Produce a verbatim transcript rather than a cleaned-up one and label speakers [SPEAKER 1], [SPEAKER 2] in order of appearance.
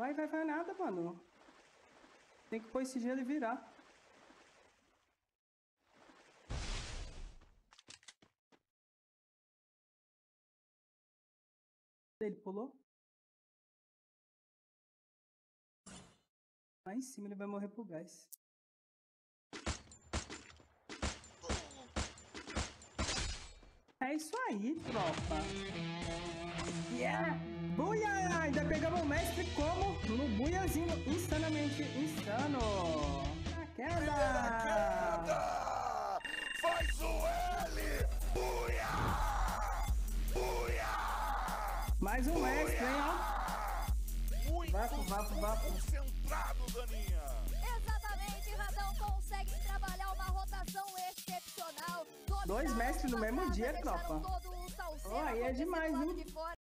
[SPEAKER 1] Vai, vai, vai nada, mano. Tem que pôr esse gelo e virar. Ele pulou. Lá em cima ele vai morrer pro gás. É isso aí, tropa. Yeah! Buia! Ainda pegamos o mestre como? No buiazinho insanamente insano. A queda!
[SPEAKER 2] queda! Faz o L! Buia! Buia!
[SPEAKER 1] Mais um
[SPEAKER 2] Buia!
[SPEAKER 1] mestre, hein, ó.
[SPEAKER 2] Muito
[SPEAKER 1] Vapo, vapo, vapo.
[SPEAKER 2] concentrado, Daninha.
[SPEAKER 3] Exatamente, Radão consegue trabalhar uma rotação excepcional.
[SPEAKER 1] Dois mestres no mesmo dia, tropa.
[SPEAKER 3] Todo o salseiro
[SPEAKER 1] Oh, aí é demais,
[SPEAKER 3] acontecendo do lado
[SPEAKER 1] hein?
[SPEAKER 3] de fora.